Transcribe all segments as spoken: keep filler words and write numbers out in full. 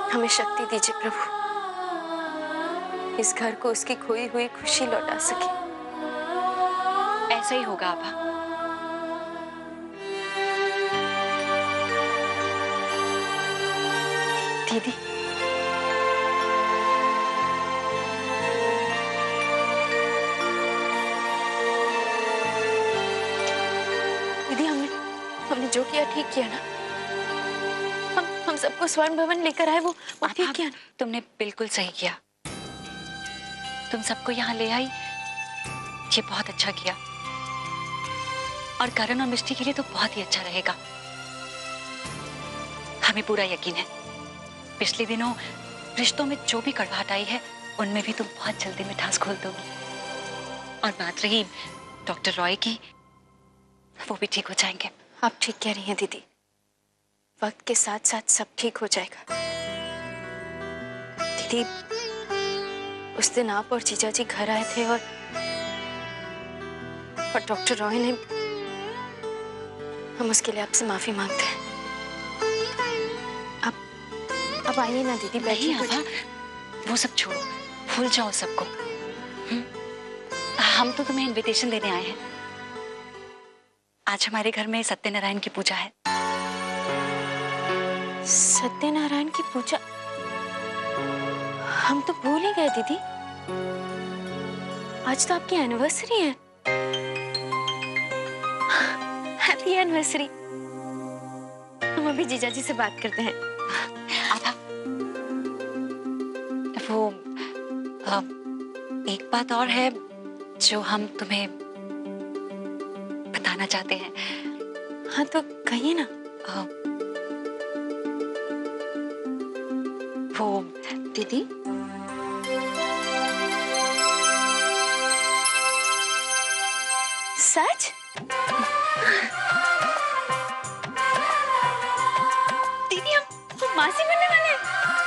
हमें शक्ति दीजिए प्रभु, इस घर को उसकी खोई हुई खुशी लौटा सके। ऐसा ही होगा आभा। दीदी, दीदी हमने हमने जो किया ठीक किया ना? हम हम सबको स्वर्ण भवन लेकर आए, वो वो ठीक किया ना? तुमने बिल्कुल सही किया। तुम सबको यहाँ ले आई, ये बहुत अच्छा किया। और करण और मिष्टी के लिए तो बहुत ही अच्छा रहेगा। हमें पूरा यकीन है पिछले दिनों रिश्तों में जो भी कड़वाहट आई है, उनमें भी तुम बहुत जल्दी मिठास घोल दोगी। और बात रही डॉक्टर रॉय की, वो भी ठीक हो जाएंगे। आप ठीक कह रही हैं दीदी, वक्त के साथ साथ सब ठीक हो जाएगा। दीदी, उस दिन आप और जीजा जी घर आए थे और और डॉक्टर रॉय ने, हम उसके लिए आपसे माफी मांगते हैं। अब अब आइए ना दीदी, बैठिए। आभा, वो सब छोड़ो, भूल जाओ सबको। हम तो तुम्हें इनविटेशन देने आए हैं। आज हमारे घर में सत्यनारायण की पूजा है। सत्यनारायण की पूजा? हम तो भूल ही गए दीदी, आज तो आपकी एनिवर्सरी है। Happy anniversary. हम अभी जीजा जी से बात करते हैं। आभा, वो आ, एक बात और है जो हम तुम्हें बताना चाहते हैं। हाँ तो कहिए ना। आ, वो दीदी, सच? दीदी, हम हम मासी बनने वाले हैं।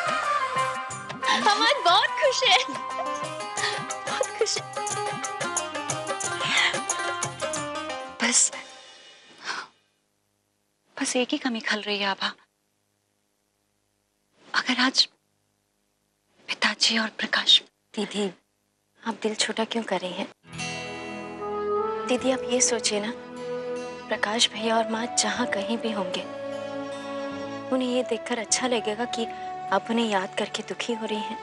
हम आज बहुत खुश हैं, बहुत खुश हैं। बस बस एक ही कमी खल रही है आभा। अगर आज पिताजी और प्रकाश। दीदी, आप दिल छोटा क्यों कर रही हैं? दीदी, आप ये सोचिए ना, प्रकाश भैया और माँ जहाँ कहीं भी होंगे, उन्हें ये देखकर अच्छा लगेगा कि आप उन्हें याद करके दुखी हो रही हैं।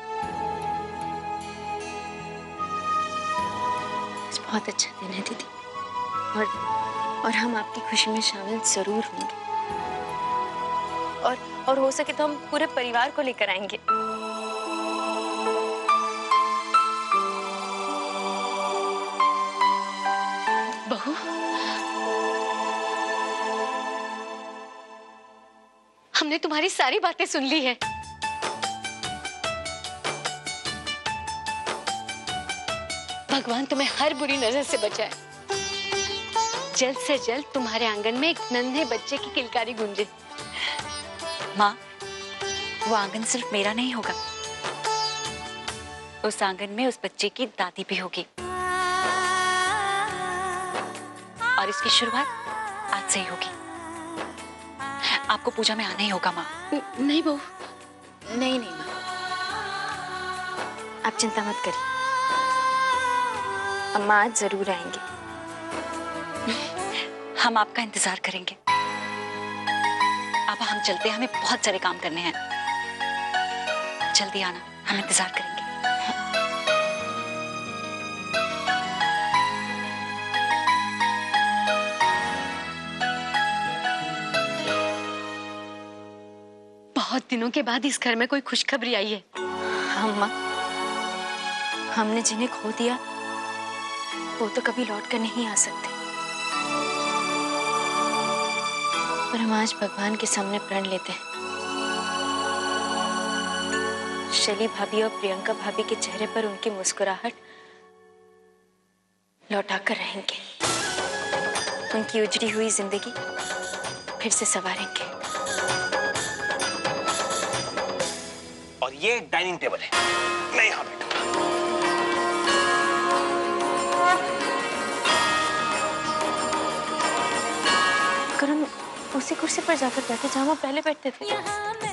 आज बहुत अच्छा दिन है दीदी, और और हम आपकी खुशी में शामिल जरूर होंगे। और और हो सके तो हम पूरे परिवार को लेकर आएंगे। बहू, हमने तुम्हारी सारी बातें सुन ली है। भगवान तुम्हें हर बुरी नजर से बचाए। जल्द से जल्द तुम्हारे आंगन में एक नन्हे बच्चे की किलकारी गूंजे। माँ, वो आंगन सिर्फ मेरा नहीं होगा, उस आंगन में उस बच्चे की दादी भी होगी। और इसकी शुरुआत आज से ही होगी। आपको पूजा में आना ही होगा माँ। नहीं बहू, नहीं नहीं माँ, आप चिंता मत करिए, अम्मा आज जरूर आएंगे। हम आपका इंतजार करेंगे। अब हम चलते हैं, हमें बहुत सारे काम करने हैं। जल्दी आना, हम इंतजार करेंगे। बहुत दिनों के बाद इस घर में कोई खुशखबरी आई है। हाँ माँ, हमने जिन्हें खो दिया वो तो कभी लौट कर नहीं आ सकते, पर हम आज भगवान के सामने प्रण लेते हैं। शैली भाभी और प्रियंका भाभी के चेहरे पर उनकी मुस्कुराहट लौटा कर रहेंगे, उनकी उजड़ी हुई जिंदगी फिर से संवारेंगे। और ये डाइनिंग टेबल है, मैं यहाँ बैठूंगा। करण, उसी कुर्सी पर जाकर बैठे जहाँ वो पहले बैठते थे।